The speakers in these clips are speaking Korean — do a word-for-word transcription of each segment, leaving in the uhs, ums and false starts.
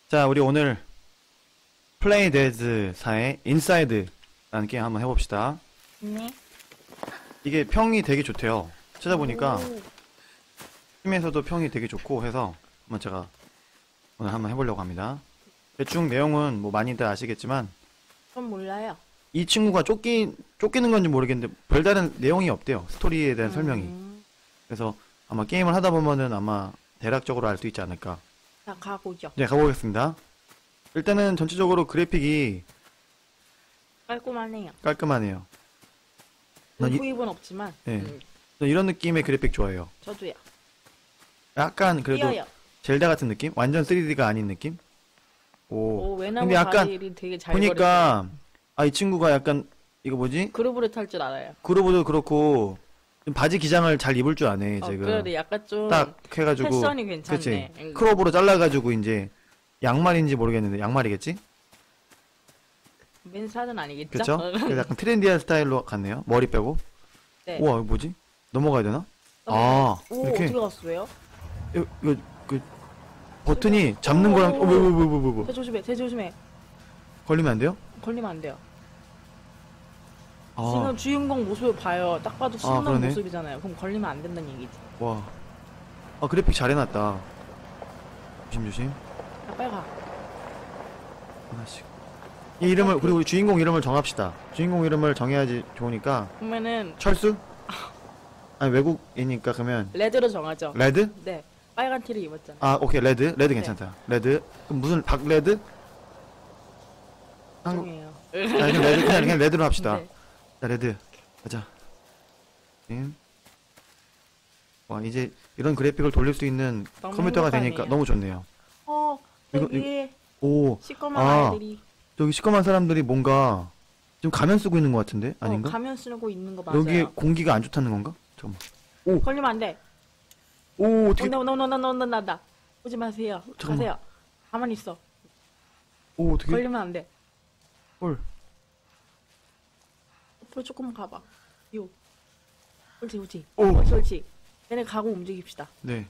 자, 우리 오늘 플레이 데즈 사의 인사이드라는 게임 한번 해봅시다. 네. 이게 평이 되게 좋대요. 찾아보니까 오. 팀에서도 평이 되게 좋고 해서 한번 제가 오늘 한번 해보려고 합니다. 대충 내용은 뭐 많이들 아시겠지만 전 몰라요. 이 친구가 쫓기, 쫓기는 건지 모르겠는데 별다른 내용이 없대요. 스토리에 대한 설명이. 음. 그래서 아마 게임을 하다 보면은 아마 대략적으로 알 수 있지 않을까. 자, 가보죠. 네, 가보겠습니다. 일단은 전체적으로 그래픽이 깔끔하네요. 깔끔하네요. 난 이- 후입은 없지만. 네. 음, 저는 이런 느낌의 그래픽 좋아해요. 저도요. 약간 그래도 뛰어요. 젤다 같은 느낌? 완전 쓰리디가 아닌 느낌? 오. 오, 외나무 근데 약간 다리를 되게 잘 보니까 아, 이 친구가 약간 이거 뭐지? 그루브를 탈 줄 알아요. 그루브도 그렇고 좀 바지 기장을 잘 입을 줄 아네, 어, 지금. 그래도 약간 좀 딱 해가지고. 패션이 괜찮네. 그치? 응. 크롭으로 잘라가지고 이제 양말인지 모르겠는데 양말이겠지? 맨살은 아니겠죠? 그쵸? 그래서 약간 트렌디한 스타일로 갔네요. 머리 빼고. 네. 우와, 이거 뭐지? 넘어가야 되나? 넘어가요. 아, 오, 이렇게. 어떻게 갔어요? 이거, 이거 그 버튼이 잡는 거랑 어, 뭐, 뭐, 뭐, 뭐, 뭐, 뭐. 제 조심해, 제 조심해. 걸리면 안 돼요? 걸리면 안 돼요. 아, 지금 주인공 모습을 봐요. 딱 봐도 신난 그러네. 모습이잖아요. 그럼 걸리면 안 된다는 얘기지. 와. 아, 그래픽 잘 해놨다. 조심조심. 자, 빨리 가. 하나씩. 이 이름을, 그리고 우리 주인공 이름을 정합시다. 주인공 이름을 정해야지 좋으니까. 그러면은 철수? 아니, 외국이니까 그러면. 레드로 정하죠. 레드? 네. 빨간 티를 입었잖아요. 아, 오케이. 레드? 레드 괜찮다. 레드. 그럼 무슨, 박레드? 한국, 죄송해요. 아니, 그냥 레드, 그냥, 그냥 레드로 합시다. 네. 자, 레드. 가자. 음. 와, 이제 이런 그래픽을 돌릴 수 있는 너무 컴퓨터가 되니까 행복하네요. 너무 좋네요. 어, 이거- 여기에 오, 시꺼먼 아. 아이들이 여기 시커먼 사람들이 뭔가 좀 가면 쓰고 있는 것 같은데? 아닌가? 어, 가면 쓰고 있는 거 맞아요. 여기에 공기가 안 좋다는 건가? 잠깐만. 걸리면 안 돼. 오, 어떻게, 온다, 온다, 온다, 온다, 온다, 온다. 오지 마세요. 잠깐만. 가세요. 가만히 있어. 오, 어떻게, 걸리면 안 돼. 헐. 앞으로 조금 가봐. 요. 옳지, 옳지. 오. 옳지, 옳지. 얘네 가고 움직입시다. 네.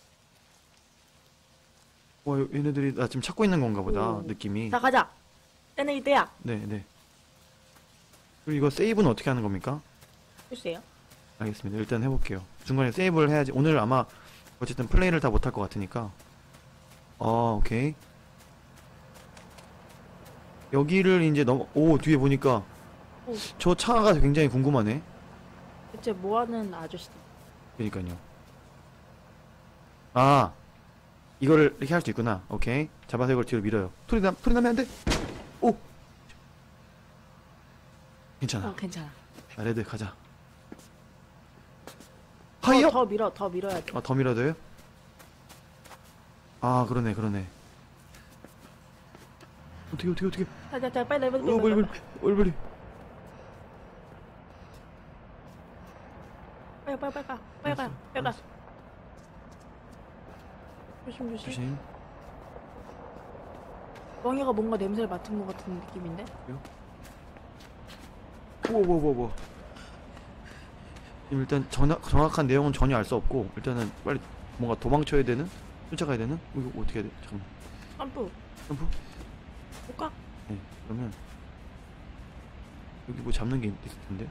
와, 얘네들이 나 지금 찾고 있는 건가 보다, 오. 느낌이. 자, 가자. 얘네 이때야. 네, 네. 그리고 이거 세이브는 어떻게 하는 겁니까? 글쎄요. 알겠습니다. 일단 해볼게요. 중간에 세이브를 해야지. 오늘 아마 어쨌든 플레이를 다 못할 것 같으니까. 어, 오케이. 여기를 이제 넘어, 오, 뒤에 보니까 오. 저 차가 굉장히 궁금하네. 대체 뭐 하는 아저씨? 그러니까요. 아, 이거를 이렇게 할 수 있구나. 오케이. 잡아서 이걸 뒤로 밀어요. 소리 나, 소리 나면 안 돼. 오. 괜찮아. 어, 괜찮아. 자, 레드 가자. 더, 하이요? 더 밀어, 더 밀어야 돼. 아, 더 밀어도 돼요? 아, 그러네, 그러네. 어떻게, 어떻게, 어떻게. 자, 자, 자, 빨리, 빨리, 빨리, 어, 빨리, 빨리. 빨리, 빨리, 빨리. 빨리, 빨리, 빨리 가. 빨리 가. 알았어, 빨리 가. 알았어. 조심, 조심. 조심. 멍이가 뭔가 냄새를 맡은 것 같은 느낌인데? 우와, 우와, 우와, 우와. 지금 일단 정확, 정확한 내용은 전혀 알 수 없고, 일단은 빨리 뭔가 도망쳐야 되는? 쫓아가야 되는? 어, 이거 어떻게 해야 돼? 잠깐만. 점프. 점프? 못 가? 네, 그러면. 여기 뭐 잡는 게 있- 있을 텐데?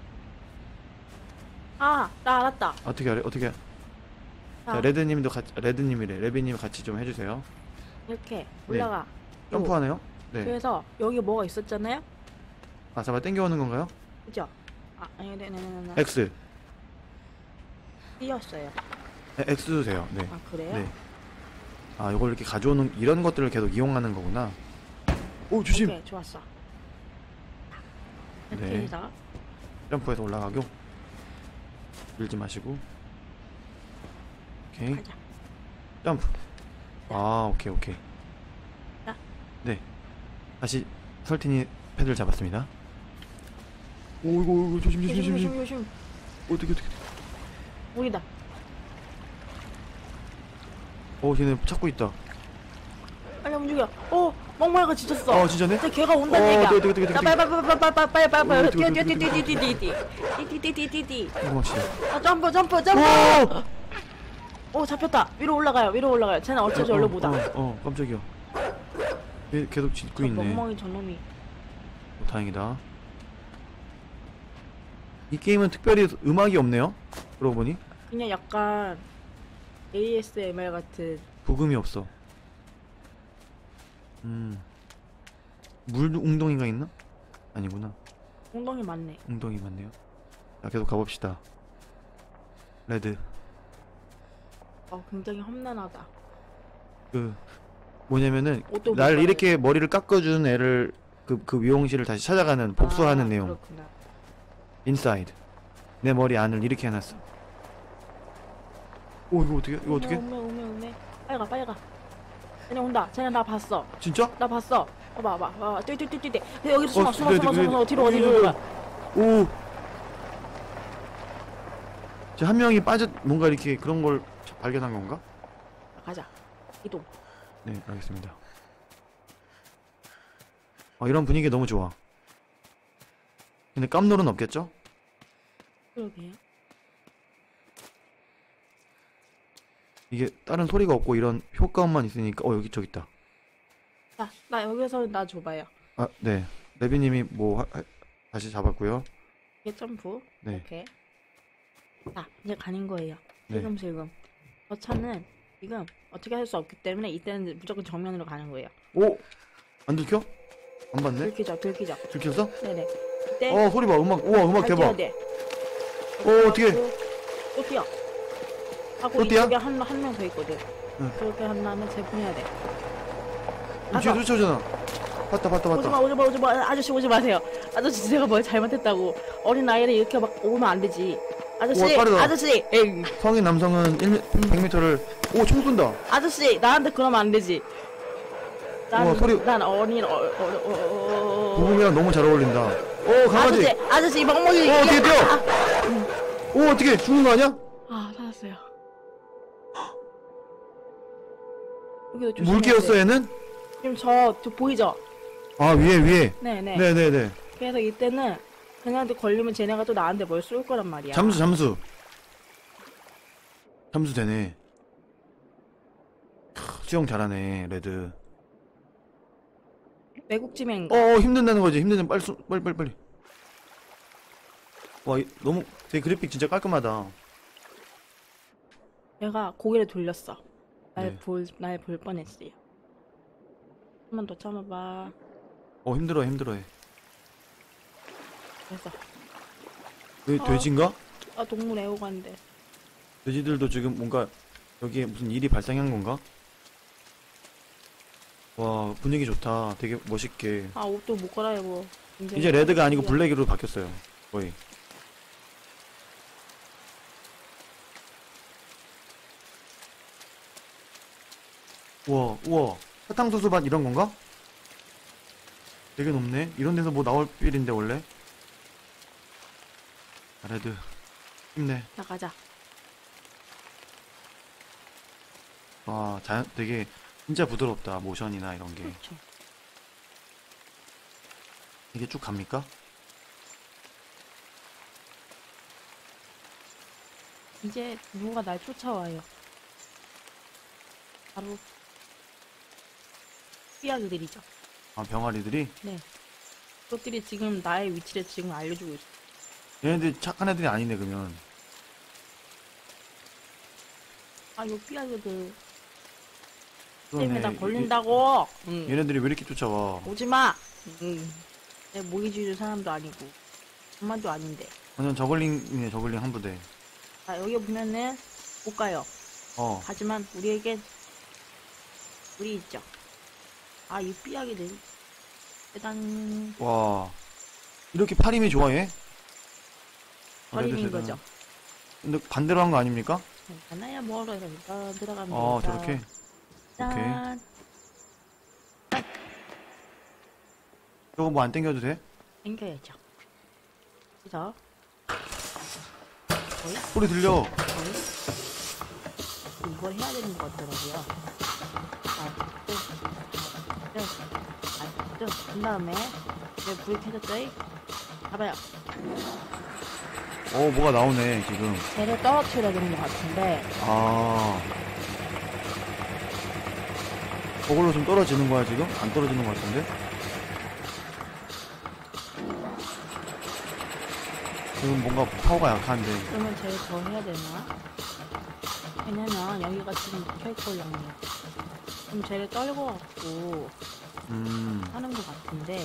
아, 나 알았다. 어떻게 하래? 어떻게 해? 자, 자, 레드님도 같이, 레드님이래. 레비님 같이 좀 해주세요. 이렇게 올라가. 요. 점프하네요? 네. 그래서 여기 뭐가 있었잖아요? 아, 잡아 당겨오는 건가요? 그죠? 아, 아니, 네, 네, 네, 네. X. 띄었어요. 네, X도 돼요. 네. 아, 그래요? 네. 아, 이걸 이렇게 가져오는, 이런 것들을 계속 이용하는 거구나. 오, 조심! 오케이, 좋았어. 네. 이렇게 해서 점프해서 올라가고. 밀지 마시고. 오케이. 가자. 점프. 아, 오케이, 오케이. 자. 네. 다시 설틴이 패드를 잡았습니다. 오, 이거, 이거, 조심, 조심, 조심, 조심, 조심, 조심. 조심. 어떻게, 어떻게. 우리다. 어, 걔네 찾고 있다. 빨리 움직여. 어, 멍멍이가 지쳤어. 어, 진짜네? 이제 걔가 온다는 어, 얘기야. 어떻게, 어떻게, 어떻게, 자, 빨리, 빨리, 빨리, 빨리, 빨리, 빨리, 빨리, 빨리, 어, 뛰어, 어떻게, 뛰어, 뛰어, 어떻게, 뛰어, 뛰어, 뛰어, 뛰어, 뛰어, 뛰어, 뛰어, 뛰어. 도망치자. 아, 점프, 점프, 점프. 오! 오, 잡혔다. 위로 올라가요. 위로 올라가요. 쟤는 어쩌지 얼른 못 와. 어, 어, 깜짝이야. 얘 계속 짓고 저 있네. 멍멍이 저놈이. 어, 다행이다. 이 게임은 특별히 음악이 없네요. 그러고 보니 그냥 약간 에이에스엠알 같은. 부금이 없어. 음. 물 웅덩이가 있나? 아니구나. 엉덩이 많네. 웅덩이 맞네요. 자, 계속 가봅시다. 레드. 어, 굉장히 험난하다. 그 뭐냐면은 옷도 못 날 갈아입고. 이렇게 머리를 깎아준 애를 그, 그 미용실을 다시 찾아가는 복수하는 아, 내용. 그렇구나. 인사이드. 내 머리 안을 이렇게 해놨어. 오 이거 어떻게 이거 어떻게? 오메 오메 오메. 빨리 가 빨리 가. 쟤네 온다. 쟤네 나 봤어. 진짜? 나 봤어. 봐봐 봐봐. 봐봐. 뛰뛰뛰뛰뛰. 여기 숨어 어, 숨어 그래, 숨어 그래. 숨어. 뒤로 어디 그래. 들어가. 오. 저 한 명이 빠져 뭔가 이렇게 그런 걸 발견한 건가? 가자. 이동. 네 알겠습니다. 아 이런 분위기 너무 좋아. 근데 깜놀은 없겠죠? 그러게요. 이게 다른 소리가 없고 이런 효과음만 있으니까 어 여기 저기 있다. 자, 나 여기서 나 줘봐요. 아 네. 레비님이 뭐 하, 하- 다시 잡았고요. 이게 점프. 네. 이렇게. 자, 이제 가는 거예요. 네. 슬금슬금. 저 차는 지금 어떻게 할 수 없기 때문에 이때는 무조건 정면으로 가는 거예요. 오! 안 들켜? 안 봤네? 들키죠, 들키죠. 들켰어? 네네. 이때 어 소리 봐 음악 우와 음악 잘 대박. 뛰어야 돼. 어, 어떡해. 또 뛰어. 하고 또 뛰어? 이쪽에 한 한 명 더 있거든. 응. 그렇게 한 다음에 재분해야 돼. 어, 뒤에 쫓아오잖아. 봤다 봤다 오지 마, 봤다. 오지 마, 오지 마. 아저씨 오지 마세요. 아저씨 제가 뭘 잘못했다고. 어린 아이를 이렇게 막 오면 안 되지. 아저씨, 우와, 빠르다. 아저씨, 에이, 성인 남성은 백 미터를 오 총 쏜다. 아저씨, 나한테 그러면 안 되지. 난, 우와, 소리- 난 어린 어, 어, 어, 어, 어. 부금이랑 너무 잘 어울린다. 오 강아지. 아저씨, 아저씨, 이 멍멍이. 어 뒤에 야, 뛰어. 아, 오 어떻게 죽는 거 아니야? 아, 살았어요. 여기도 물 조심해야 끼었어 돼. 얘는? 지금 저, 저 보이죠? 아 위에 위에. 네네. 네네네. 그래서 이때는 쟤네한테 걸리면 쟤네가 또 나한테 뭘 쏠 거란 말이야. 잠수 잠수. 잠수 되네. 크, 수영 잘하네 레드. 외국지맨. 어 어, 힘든다는 거지 힘든 빨리 쏘- 빨리 빨리 빨리. 와 이- 너무 되게 그래픽 진짜 깔끔하다. 내가 고개를 돌렸어. 날 네. 볼, 날 볼 뻔했어요. 한번 더 참아봐. 어 힘들어 힘들어해. 그래서 여기 어. 돼지인가? 아 동물 애호가인데. 돼지들도 지금 뭔가 여기에 무슨 일이 발생한 건가? 와 분위기 좋다. 되게 멋있게. 아 옷도 못 갈아입어. 굉장히 이제 레드가 아니고 깜짝이야. 블랙으로 바뀌었어요. 거의. 우와 우와 사탕수수밭 이런 건가? 되게 높네. 이런 데서 뭐 나올 필인데 원래. 아, 레드 힘내. 자 가자. 와 자연 되게 진짜 부드럽다. 모션이나 이런 게. 그렇죠. 이게 쭉 갑니까? 이제 누가 날 쫓아와요. 바로 삐약이들이죠. 아 병아리들이? 네. 그것들이 지금 나의 위치를 지금 알려주고 있어. 얘네들 착한 애들이 아니네 그러면. 아, 요 삐약이들 그러네. 때문에 나 걸린다고. 얘- 응. 얘네들이 왜 이렇게 쫓아와? 오지 마. 응. 내 모기주의 사람도 아니고 엄마도 아닌데. 완전 저글링이네 저글링 한 부대. 아, 여기 보면은 못 가요. 어. 하지만 우리에겐 우리 있죠. 아, 이 삐약이들 대단 와 이렇게 팔힘이 좋아해? 버리는 그래도 거죠. 대단하- 근데 반대로 한 거 아닙니까? 괜찮아야 뭐로 해서 일단 들어가면 아 되니까. 저렇게? 짠. 저거 뭐 안 땡겨도 돼? 당겨야죠. 그래서 거의 소리 들려. 거의 이걸 해야 되는 것 같더라고요. 아, 또, 또, 아, 또, 그 다음에 왜 불이 켜졌죠? 봐봐요. 어 뭐가 나오네 지금. 쟤를 떨어뜨려야 되는 것 같은데 아 저걸로 좀 떨어지는 거야 지금? 안 떨어지는 거 같은데? 지금 뭔가 파워가 약한데. 그러면 쟤를 더 해야 되나? 왜냐면 여기가 지금 막혀있걸랑요. 그럼 쟤를 떨고 갖고 음. 하는 것 같은데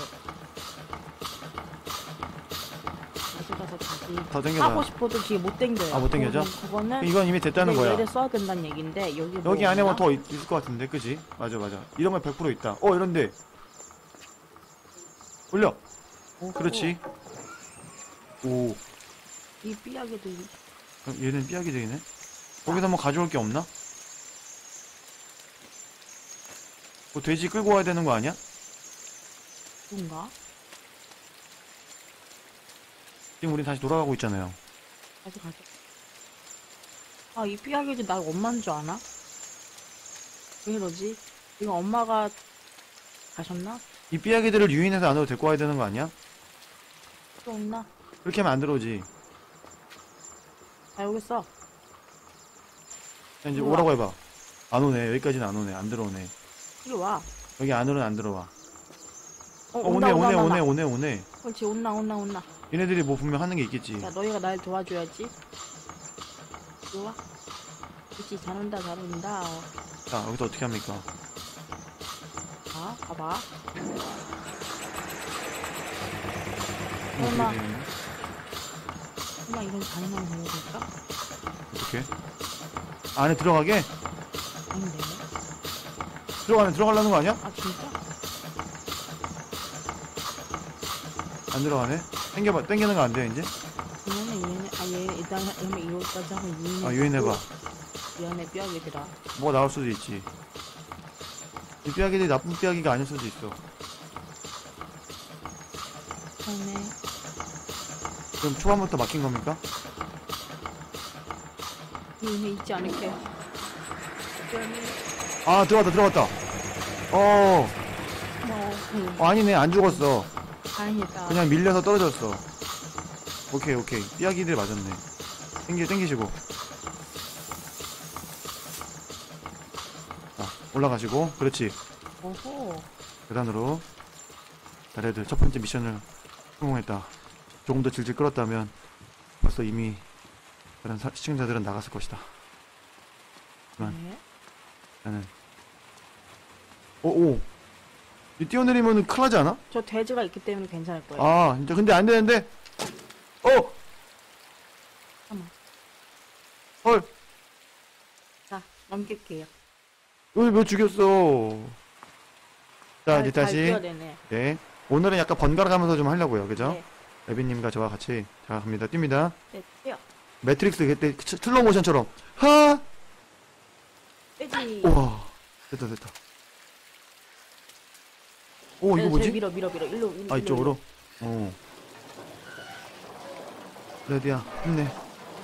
다시 가서 다시 더 당겨봐. 하고 싶어도 지금 못 당겨요. 아, 못 당겨져? 그거는, 그거는 이건 이미 됐다는 거야. 얘를 써야 된다는 얘긴데 여기 뭐 여기 안에 뭐 없나? 더 있을 것 같은데, 그지? 맞아, 맞아. 이런 거 백 퍼센트 있다. 어, 이런데. 올려. 오, 그렇지. 오. 이 삐약에도 이- 그럼 얘는 삐약이 되네. 거기서 뭐 가져올 게 없나? 뭐 돼지 끌고 와야 되는 거 아니야? 뭔가? 지금 우린 다시 돌아가고 있잖아요. 다시 가자. 아, 이 삐약이지 나 엄마인 줄 아나? 왜 이러지? 이거 엄마가 가셨나? 이 삐약이들을 유인해서 안으로 데리고 와야 되는 거 아니야? 또 없나? 그렇게 하면 안 들어오지. 아, 여기 있어. 자, 이제 우와. 오라고 해봐. 안 오네. 여기까지는 안 오네. 안 들어오네. 이리 와. 여기 안으로는 안 들어와. 어, 어, 온다, 오네, 온다, 오네, 온다, 오네, 온다. 오네, 오네. 그렇지, 온나, 온나, 온나. 얘네들이 뭐 분명 하는 게 있겠지. 야, 너희가 날 도와줘야지. 이리 와. 그렇지, 잘 온다, 잘 온다. 자, 여기서 어떻게 합니까? 자, 봐봐. 뭐 설마. 어떻게 되는 거야? 엄마 이런 잔인한 거 보여줄까? 어떻게? 안에 들어가게? 아닌데. 들어가면 들어가려는 거 아니야? 아, 진짜? 안 들어가네? 당겨봐, 당기는 거 안 돼, 이제? 그러면은 얘네, 아, 얘 일단 그러면 이거까지 하고 유인해. 아, 유인해봐. 미안해, 뼈아기들아. 뭐가 나올 수도 있지. 이 삐약이들이 나쁜 삐약이가 아닐 수도 있어. 처음에 그럼 초반부터 막힌 겁니까? 유인해 잊지 않을게. 미안해. 아, 들어갔다, 들어갔다. 어, 고마워. 응. 어, 아니네, 안 죽었어. 다행이다. 그냥 밀려서 떨어졌어. 오케이, 오케이. 삐약이들 맞았네. 땡기, 땡기시고. 자, 올라가시고. 그렇지. 오호. 계단으로. 자, 레드. 첫 번째 미션을 성공했다. 조금 더 질질 끌었다면 벌써 이미 다른 사- 시청자들은 나갔을 것이다. 그만. 네. 나는. 오, 오. 이 뛰어내리면 큰일 나지 않아? 저 돼지가 있기 때문에 괜찮을 거예요. 아, 진짜 근데 안 되는데. 어! 잠깐만. 헐. 자, 넘길게요. 왜, 왜 죽였어? 자, 이제 잘 다시. 뛰어내네. 네. 오늘은 약간 번갈아 가면서 좀 하려고요. 그죠? 네. 에비님과 저와 같이. 자, 갑니다. 뜁니다. 네, 뛰어. 매트릭스 그때 그 슬로우 모션처럼. 하! 돼지. 우와. 됐다, 됐다. 오, 이거 네, 뭐지? 쟤 밀어, 밀어, 밀어. 일로, 일로. 아, 이쪽으로? 어. 레디야, 힘내.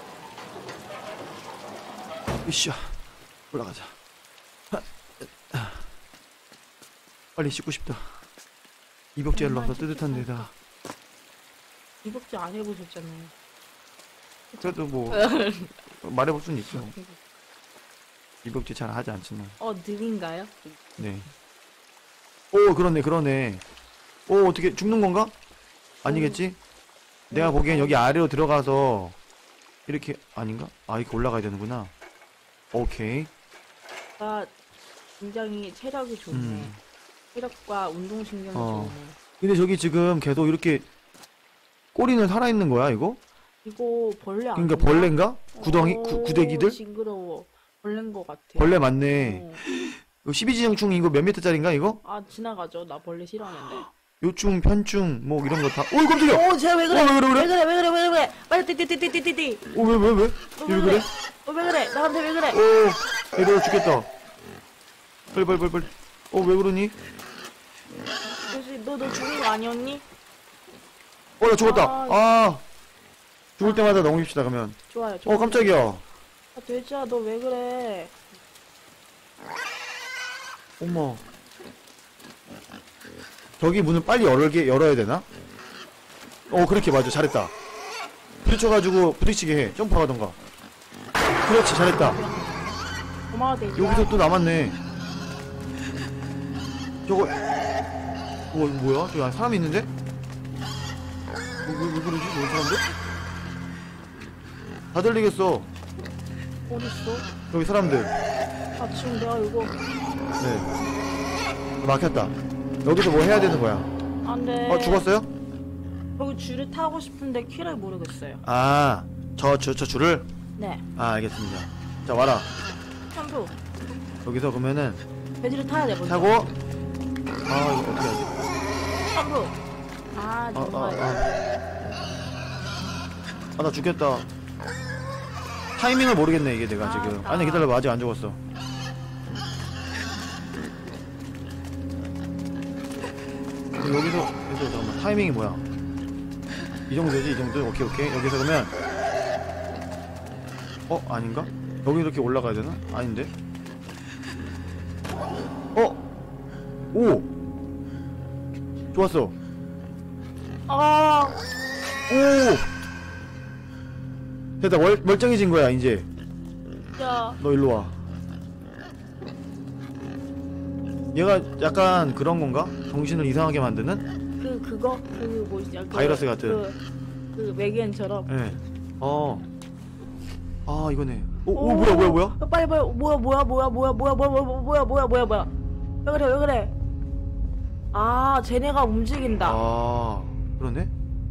으쌰. 올라가자. 하, 아. 빨리 씻고 싶다. 이복제를 넣어서 뜨뜻한 데다. 이복제 안 해보셨잖아요. 그래도 뭐, 말해볼 수는 있죠. 이복제 잘 하지 않지만. 어, 느린가요? 네. 오, 그러네, 그러네. 오, 어떻게, 죽는 건가? 아니겠지? 내가 보기엔 여기 아래로 들어가서, 이렇게, 아닌가? 아, 이렇게 올라가야 되는구나. 오케이. 아, 굉장히 체력이 좋네. 음. 체력과 운동신경이 어. 좋네. 근데 저기 지금 계속 이렇게, 꼬리는 살아있는 거야, 이거? 이거 벌레 아니야? 그러니까 벌레인가? 구덩이, 구, 구데기들? 징그러워. 벌레인 것 같아. 벌레 맞네. 어. 이거 십이지형충 이거 몇 미터짜리인가, 이거? 아, 지나가죠. 나 벌레 싫어하는데. 요충, 편충, 뭐 이런 거 다. 오, 깜짝이야! 오, 쟤 왜 그래? 어, 왜 그래, 왜 그래? 왜 그래? 왜 그래? 왜 그래? 왜 그래? 빨리 띠띠띠띠띠띠. 오, 왜, 왜, 왜? 어, 왜 그래? 어, 왜 그래? 나한테 왜 그래? 오, 이러다 죽겠다. 빨리, 빨리, 빨리, 빨리. 어, 왜 그러니? 혹시 너, 너 죽은 거 아니었니? 어, 나 죽었다. 아, 아, 죽을 때마다 넘깁시다, 그러면. 좋아요. 좋아요. 어, 깜짝이야. 아, 돼지야, 너 왜 그래? 어머. 저기 문을 빨리 열게, 열어야 되나? 어, 그렇게 맞아. 잘했다. 부딪혀가지고 부딪히게 해. 점프하던가. 그렇지, 잘했다. 고마워, 돼지야. 여기서 또 남았네. 저거 어 이거 뭐야? 저기 안에 사람이 있는데? 왜, 왜, 왜 그러지? 왜 사람들? 다 들리겠어. 어딨어? 여기 사람들. 아 지금 내가 이거 네. 막혔다. 여기서 뭐 해야 되는 거야? 안돼. 어 죽었어요? 여기 줄을 타고 싶은데 키를 모르겠어요. 아, 저, 저, 저 줄을? 네. 아, 알겠습니다. 자, 와라. 샴푸. 여기서 그러면은 배지를 타야 돼 먼저. 타고. 아, 이거 어떻게 하지? 샴푸. 아 아, 아, 정말. 아. 아, 나 죽겠다. 타이밍을 모르겠네, 이게 내가 아, 지금. 아. 아니, 기다려봐. 아직 안 죽었어. 여기서, 여기서, 잠깐만. 타이밍이 뭐야? 이 정도지, 이 정도? 오케이, 오케이. 여기서 그러면. 어? 아닌가? 여기 이렇게 올라가야 되나? 아닌데? 어? 오! 좋았어. 아 오! 됐다. 멀, 멀쩡해진 거야, 이제. 야. 너 일로 와. 얘가 약간 그런 건가? 정신을 이상하게 만드는? 그 그거 그 뭐지? 그, 바이러스 같은. 그, 그 외계인처럼. 예. 네. 어. 아, 이거네. 오, 오, 뭐야, 뭐야, 뭐야? 어, 빨리 빨리 뭐야 뭐야 뭐야 뭐야 뭐야 뭐야 뭐야 뭐야 뭐야 뭐야 왜 그래 왜 그래? 아 쟤네가 움직인다. 아, 그러네?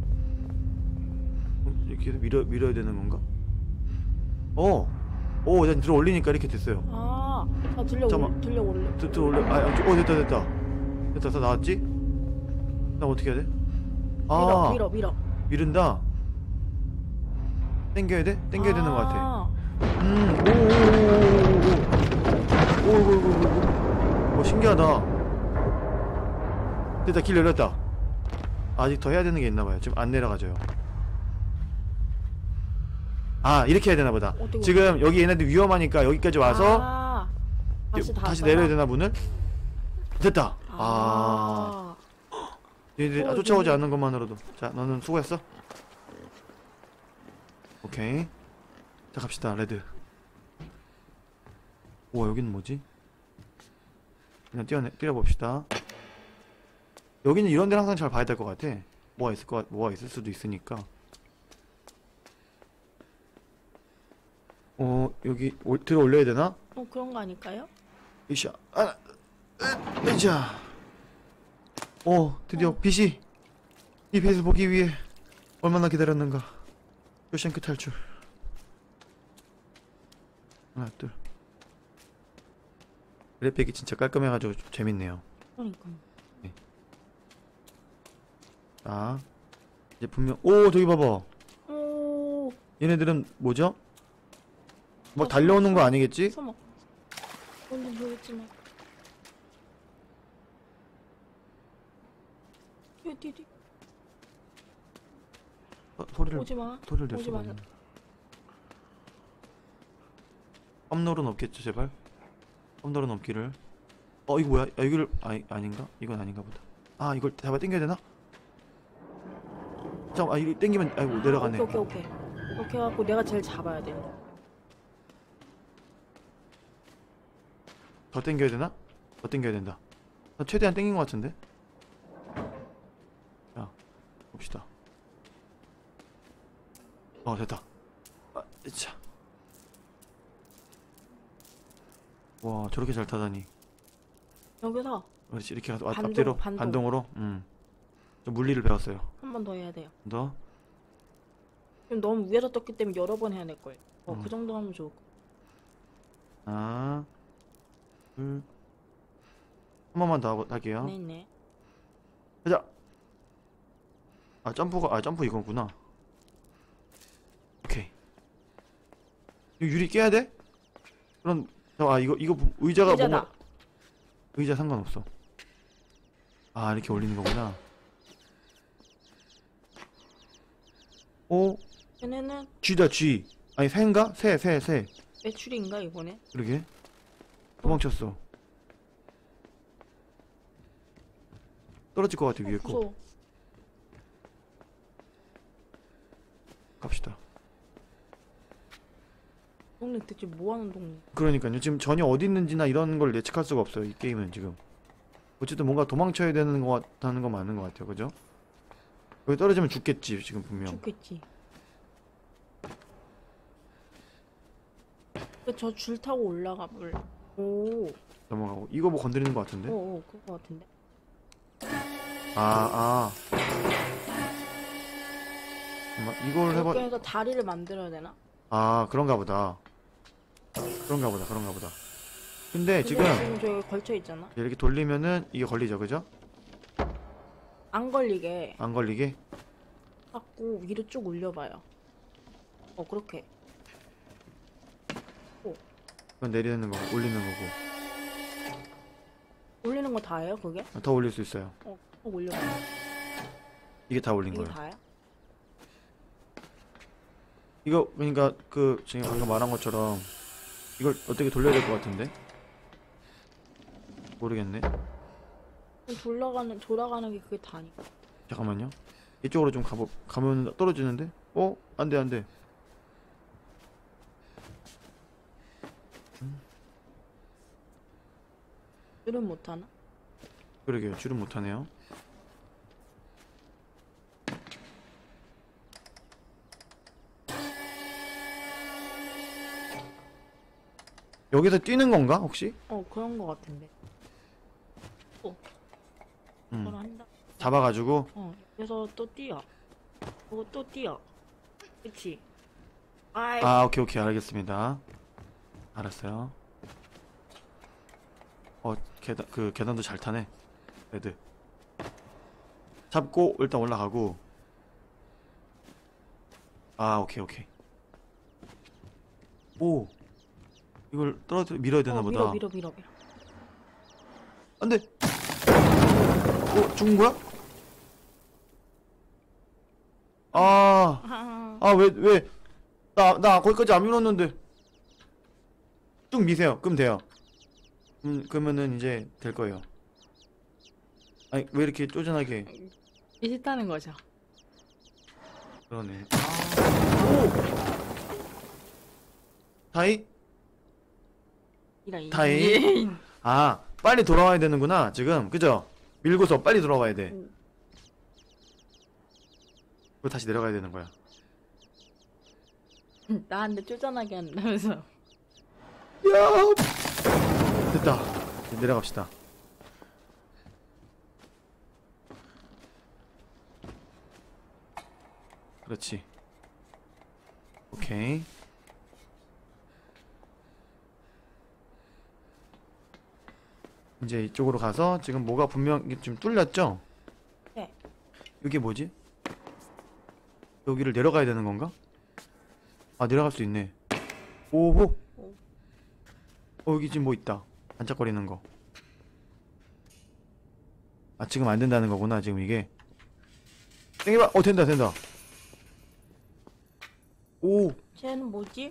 음, 이렇게 해서 밀어, 밀어야 되는 건가? 어. 오, 난 들어 올리니까 이렇게 됐어요. 아, 아 들려 잠깐만. 올, 들려 올려. 들, 들어 올려. 아, 아, 어, 됐다, 됐다. 됐다, 다 나왔지? 나 어떻게 해야 돼? 밀어 아, 밀어 밀어. 미른다. 땡겨야 돼? 땡겨야 되는 것 같아. 아, 음, 오, 오, 오, 오, 오, 오, 오, 오, 오, 오, 오, 신기하다. 됐다, 길 열렸다. 아직 더 해야 되는 게 있나봐요. 지금 안 내려가져요. 아, 이렇게 해야 되나보다. 어떻게 지금 여기 얘네들 위험하니까 여기까지 와서 아, 다시 다 다시 내려야 되나 문을? 됐다. 아, 아, 얘들 어, 쫓아오지 얘네- 않는 것만으로도. 자, 너는 수고했어. 오케이. 자, 갑시다, 레드. 우와, 여기는 뭐지? 그냥 뛰어내, 뛰어봅시다. 여기는 이런 데는 항상 잘 봐야 될 것 같아. 뭐가 있을 것, 같- 뭐가 있을 수도 있으니까. 어, 여기, 올, 들어 올려야 되나? 어 그런 거 아닐까요? 이샤, 아, 으, 으자. 어, 드디어 어. 빛이, 이 빛을 보기 위해 얼마나 기다렸는가. 쇼생크 탈출. 하나, 둘. 그래픽이 진짜 깔끔해가지고 좀 재밌네요. 그러니까. 자, 이제 분명, 오, 저기 봐봐. 오, 얘네들은 뭐죠? 막 어, 달려오는 거 아니겠지? 숨어. 뭔지 모르겠지만. 뒤, 뒤, 뒤. 어, 소리를, 오지 마. 소리를 낼 오지 수가 마. 없네. 썸놀은 없겠죠, 제발? 썸놀은 없기를. 어, 이거 뭐야? 아, 여기를, 아니, 아닌가? 이건 아닌가 보다. 아, 이걸 잡아 당겨야 되나? 잠깐, 아, 이거 당기면, 아이고, 내려가네. 오케이, 오케이, 오케이. 이렇게 해갖고 내가 제일 잡아야 돼. 더 당겨야 되나? 더 당겨야 된다. 나 최대한 당긴 것 같은데? 자, 봅시다. 어, 됐다. 아, 자. 와, 저렇게 잘 타다니. 여기서 그렇지, 이렇게 가서, 아, 반동, 앞뒤로? 반동. 반동으로? 음. 좀 물리를 배웠어요. 한 번 더 해야 돼요. 더? 지금 너무 위에서 떴기 때문에 여러 번 해야 될 거예요. 어, 음. 그 정도 하면 좋을 거. 하나, 둘, 한 번만 더 하고, 할게요. 네, 네. 가자! 아, 점프가, 아, 점프 이거구나. 오케이. 이거 유리 깨야 돼? 그럼, 아, 이거, 이거, 의자가 의자다. 뭔가, 의자 상관없어. 아, 이렇게 올리는 거구나. 오, 얘네는 쥐다, 쥐. 아니, 새인가? 새, 새, 새. 매출인가 이번에? 그러게. 도망쳤어. 떨어질 것 같아, 어, 위에 거. 무서워. 갑시다. 동네 대체 뭐 하는 동네? 그러니까요. 지금 전혀 어디 있는지나 이런 걸 예측할 수가 없어요. 이 게임은 지금. 어쨌든 뭔가 도망쳐야 되는 것 같다는 건 맞는 것 같아요. 그죠? 여기 떨어지면 죽겠지 지금 분명. 좋겠지. 저 줄 타고 올라가 볼. 오, 넘어가고 이거 뭐 건드리는 것 같은데? 오, 오, 그거 같은데. 아, 아. 잠깐만, 이걸 해봐. 여기에서 다리를 만들어야 되나? 아, 그런가 보다. 그런가 보다, 그런가 보다. 근데 근데 지금 지금 저기 걸쳐 있잖아. 이렇게 돌리면은 이게 걸리죠, 그죠? 안 걸리게 안 걸리게? 자꾸 위로 쭉 올려봐요. 어, 그렇게. 그건 내리는 거고, 올리는 거고. 올리는 거 다예요, 그게? 더 올릴 수 있어요. 어, 또 올려봐. 이게 다 올린 이게 거예요. 다야? 이거 그러니까 그 지금 방금 말한 것처럼 이걸 어떻게 돌려야 될 것 같은데? 모르겠네. 돌아가는 돌아가는 게 그게 다니까. 잠깐만요. 이쪽으로 좀 가보 가면 떨어지는데? 어? 안 돼, 안 돼. 줄은 못 하나? 그러게요. 줄은 못 하네요. 여기서 뛰는 건가, 혹시? 어, 그런 거 같은데. 어, 그걸 음. 한다. 잡아가지고 어, 그래서 또 뛰어. 그리고 또 뛰어. 그치? 아이, 아, 오케이, 오케이. 알겠습니다. 알았어요. 어, 계단, 그 계단도 잘 타네. 레드. 잡고 일단 올라가고. 아, 오케이, 오케이. 오, 이걸 떨어뜨려 밀어야 되나 어, 보다. 밀어, 밀어, 밀어, 밀어. 안 돼. 어, 죽은 거야? 아, 아, 아, 왜, 왜? 나, 나 거기까지 안 밀었는데. 쭉 미세요. 그럼 돼요. 음, 그러면은 이제 될 거예요. 아니, 왜 이렇게 쪼잔하게. 비슷하는 거죠. 그러네. 오! 다이? 이라, 다이? 아, 빨리 돌아와야 되는구나, 지금. 그죠? 밀고서 빨리 돌아와야 돼. 음. 그리고 다시 내려가야 되는 거야. 나한테 쪼잔하게 한다면서. 야! 됐다. 이제 내려갑시다. 그렇지. 오케이. 이제 이쪽으로 가서 지금 뭐가 분명 이게 좀 뚫렸죠? 네. 이게 뭐지? 여기를 내려가야 되는 건가? 아, 내려갈 수 있네. 오호. 오. 어, 여기 지금 뭐 있다. 반짝거리는 거. 아, 지금 안 된다는 거구나, 지금 이게. 땡겨봐. 어, 된다, 된다. 오. 쟤는 뭐지?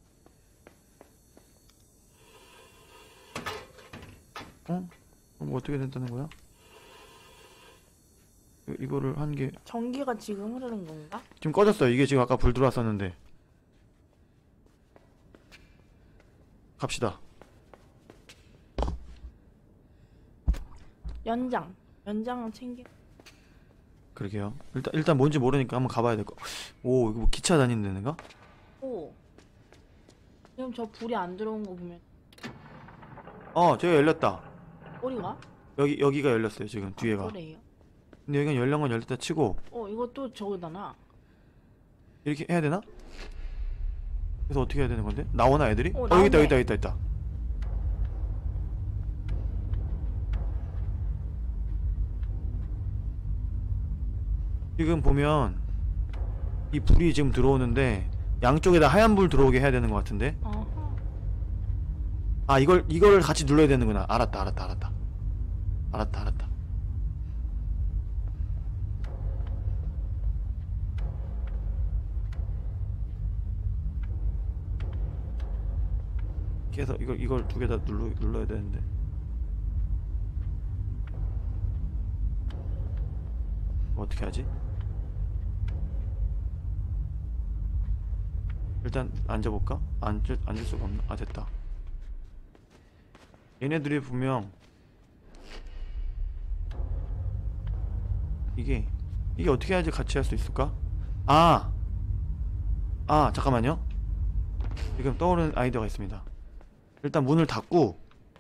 어? 어, 뭐 어떻게 된다는 거야? 이- 이거를 한 게 전기가 지금 흐르는 건가? 지금 꺼졌어요. 이게 지금 아까 불 들어왔었는데. 갑시다. 연장. 연장은 챙겨. 그러게요. 일단 일단 뭔지 모르니까 한번 가봐야 될 거. 오, 이거 뭐 기차 다니는 데인가? 오. 지금 저 불이 안 들어온 거 보면 어, 저기 열렸다. 어디가? 여기 여기가 열렸어요. 지금 뒤에가. 그래요. 근데 여기는 열린 건 열렸다 치고 어, 이것도 저거다나. 이렇게 해야 되나? 그래서 어떻게 해야 되는 건데? 나오나 애들이? 어, 어, 여기 있다, 나오네. 여기 있다, 여기 있다, 있다. 지금 보면 이 불이 지금 들어오는데 양쪽에다 하얀 불 들어오게 해야 되는 것 같은데? 어허. 아, 이걸 이걸 같이 눌러야 되는구나. 알았다, 알았다, 알았다. 알았다, 알았다. 그래서 이걸 이걸 두 개 다 눌러 눌러야 되는데. 뭐 어떻게 하지? 일단 앉아볼까? 앉을 앉을 수가 없나? 아, 됐다. 얘네들이 분명 이게 이게 어떻게 해야지 같이 할 수 있을까? 아! 아 잠깐만요. 지금 떠오르는 아이디어가 있습니다. 일단 문을 닫고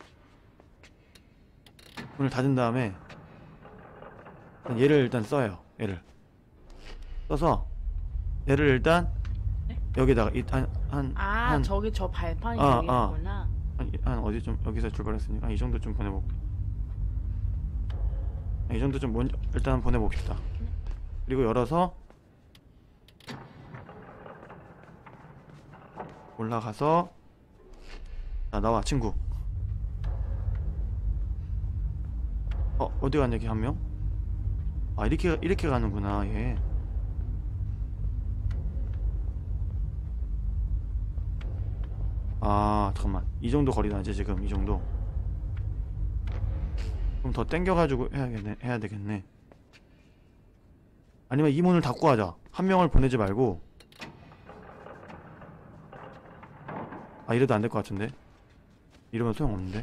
문을 닫은 다음에 일단 얘를 일단 써요. 얘를 써서 얘를 일단 네? 여기다가 한 한 아 한 저기 저 발판이 아, 저기구나. 한, 한 어디 좀 여기서 출발했으니까 이 정도 좀 보내볼게. 이 정도 좀 먼저 일단 보내봅시다. 그리고 열어서 올라가서 자 나와 친구. 어 어디 갔냐 걔 한 명? 아 이렇게 이렇게 가는구나 얘. 아 잠깐만 이 정도 거리 나지 지금 이 정도. 그럼 더 땡겨가지고 해야겠네 해야 되겠네. 아니면 이 문을 닫고 하자. 한 명을 보내지 말고. 아 이래도 안 될 것 같은데. 이러면 소용없는데.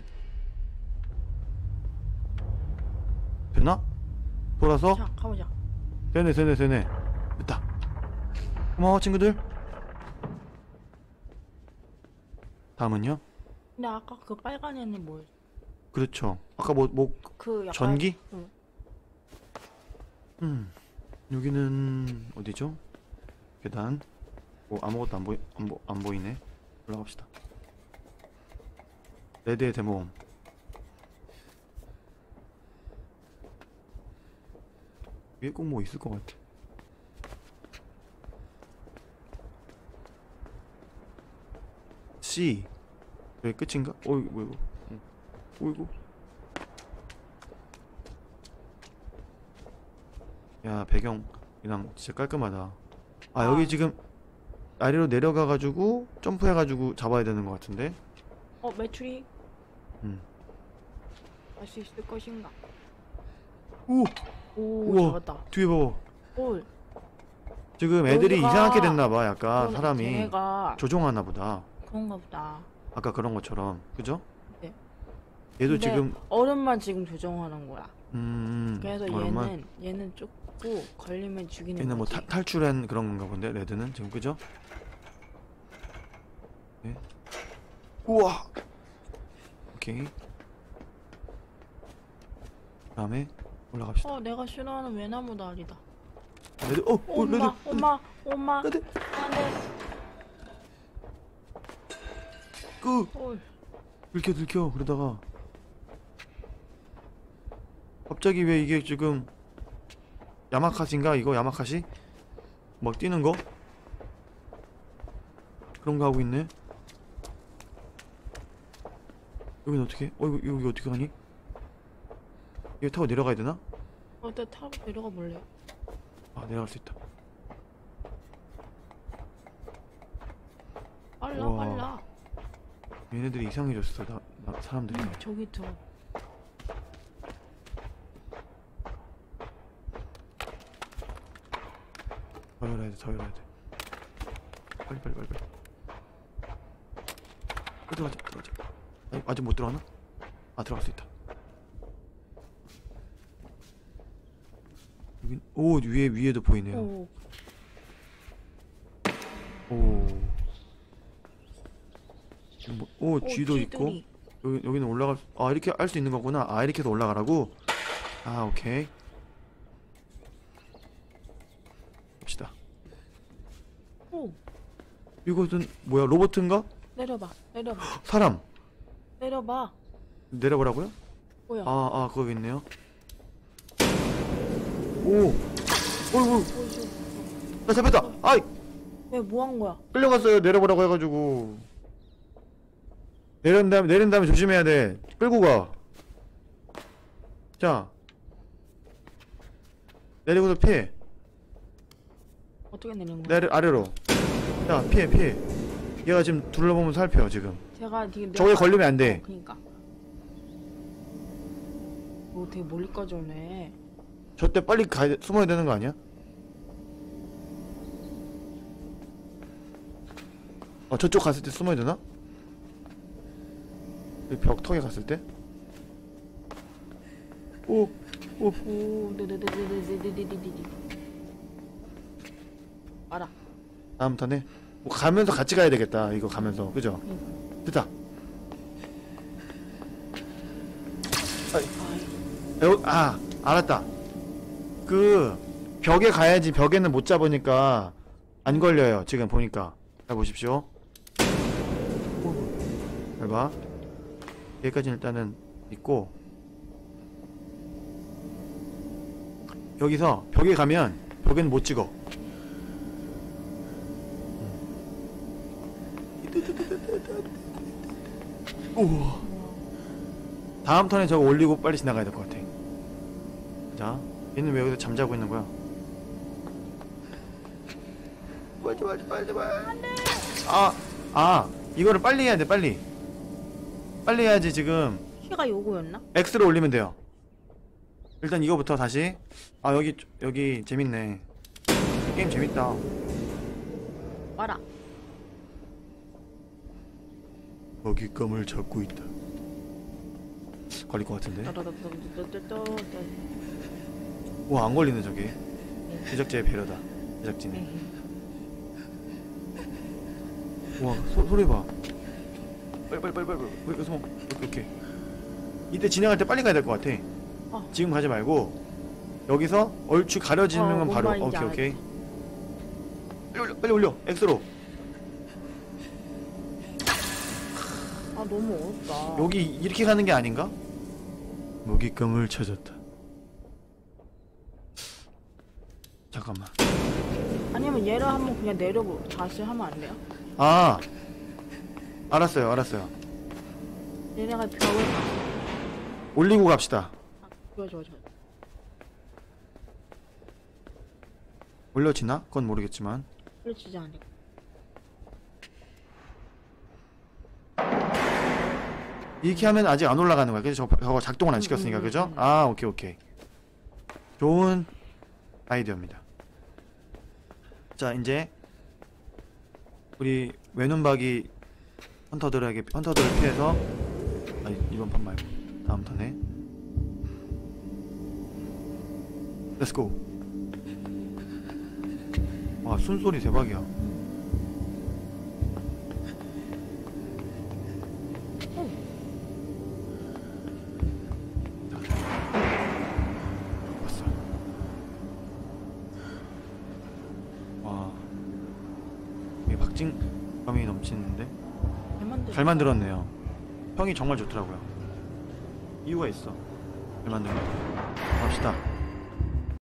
되나? 돌아서? 자 가보자. 되네 되네 되네. 됐다. 고마워 친구들. 다음은요? 근데 아까 그 빨간 애는 뭐였어? 그렇죠. 아까 뭐 뭐 그 약간 전기? 응. 음 여기는 어디죠? 계단. 뭐 아무것도 안 보이 안, 보, 안 보이네. 올라갑시다. 레드의 대모험. 위에 꼭 뭐 있을 것 같아. C. 여기 끝인가? 어이구 어이구. 응. 어이구. 야 배경이랑 진짜 깔끔하다. 아 여기 아. 지금 아래로 내려가가지고 점프해가지고 잡아야 되는 것 같은데. 어 매출이 음. 할 수 있을 것인가? 오 오 우와. 잡았다. 뒤에 봐봐. 올. 지금 애들이 여기가- 이상하게 됐나봐. 약간 그러네, 사람이 걔네가 조종하나 보다. 그런가 보다. 아까 그런 것처럼 그죠? 네. 얘도 근데 지금 얼음만 지금 조정하는 거야. 음 그래서 얼마 얘는 얘는 쫓고 걸리면 죽이는 얘는 뭐 거지. 타, 탈출한 그런 건가 본데 레드는 지금 그죠? 네. 우와 오케이. 다음에 올라갑시다. 어 내가 싫어하는 외나무 다리다. 레드 어, 어 레드 엄마 엄마 엄마 레드 안돼. 끄 올. 들켜 들켜. 그러다가 갑자기 왜 이게 지금 야마카시인가 이거 야마카시 막 뛰는 거 그런 거 하고 있네. 여긴 어떻게? 어 이거 여기 어떻게 가니? 이거 타고 내려가야 되나? 어, 나 타고 내려가 볼래. 아 내려갈 수 있다. 빨라 우와. 빨라. 얘네들이 이상해졌어. 나, 나 사람들이. 응, 저기 들어. 더 열어야 돼. 더 열어야 돼. 빨리 빨리 빨리 빨리. 빨리 들어가자. 들어가자. 아직, 아직 못 들어가나? 아 들어갈 수 있다. 여긴 오 위에 위에도 보이네요. 오. 오. 뭐, 오 오, 쥐도 있고 쥐들이. 여기 여기는 올라갈 수- 아 이렇게 할 수 있는 거구나. 아 이렇게 해서 올라가라고. 아 오케이. 봅시다. 오. 이것은 뭐야 로봇인가? 내려봐 내려봐 사람 내려봐. 내려보라고요? 뭐야? 아, 아, 그거 있네요. 오, 어이구, 어, 저, 나 잡혔다. 아이, 왜뭐 한 거야? 끌려갔어요. 내려보라고 해가지고. 내린 다음에, 내린 다음에 조심해야 돼. 끌고 가. 자. 내리고서 피해. 어떻게 내린 거야? 내려, 아래로. 자, 피해, 피해. 얘가 지금 둘러보면 살펴, 지금. 제가 지금 저거에 내가- 걸리면 안 돼. 어, 그니까. 오, 되게 멀리까지 오네. 저 때 빨리 가야 돼, 숨어야 되는 거 아니야? 어, 저쪽 갔을 때 숨어야 되나? 그 벽 턱에 갔을 때? 오, 오, 네네네네네네네네네. 알아. 다음 턴에 뭐 가면서 같이 가야 되겠다. 이거 가면서 그죠? 응. 됐다. 아이, 여, 아 알았다. 그 벽에 가야지. 벽에는 못 잡으니까 안 걸려요. 지금 보니까. 잘 보십시오. 잘 봐. 여기까지는 일단은 있고, 여기서 벽에 가면 벽에는 못 찍어. 우와. 다음 턴에 저거 올리고 빨리 지나가야 될 것 같아. 자, 얘는 왜 여기서 잠자고 있는 거야? 빨리 빨리 빨리 빨리. 아, 아, 이거를 빨리 해야 돼. 빨리. 빨리 해야지. 지금 키가 요거였나? X로 올리면 돼요. 일단 이거부터 다시. 아, 여기 여기 재밌네. 게임 재밌다. 알아. 먹잇감을 잡고 있다. 걸릴 것 같은데. 와, 안 걸리네 저게. 제작자의 배려다. 제작진이. 와, 소, 소리 봐. 빨리 빨리 빨리 빨리 빨리 빨리 숨어. 이렇게 이렇게. 이때 진행할 때 빨리 가야 될 것 같아. 어. 지금 가지 말고 여기서 얼추 가려지는 어, 건 뭔 바로. 말인지 오케이 오케이. 알겠다. 빨리 올려 빨리 올려. X로. 아 너무 어렵다. 여기 이렇게 가는 게 아닌가? 먹잇감을 찾았다. 잠깐만. 아니면 얘를 한번 그냥 내려보 다시 하면 안 돼요? 아, 알았어요 알았어요. 얘네가 벽을 가. 올리고 갑시다. 아, 좋아 좋아 좋아. 올려지나? 그건 모르겠지만. 그렇지 않을까. 이렇게 하면 아직 안 올라가는 거야. 그죠? 저거, 저거 작동을 안 시켰으니까. 음, 음, 그죠? 음. 아, 오케이 오케이. 좋은 아이디어입니다. 자, 이제 우리 외눈박이 헌터들에게 헌터들을 피해서, 아니 이번 판 말고 다음 턴에 렛츠고. 와, 숨소리 대박이야. 봤어. 와, 이 박진감이 넘치는데 잘 만들. 잘 만들었네요. 평이 정말 좋더라고요. 이유가 있어. 잘 만든 거. 갑시다.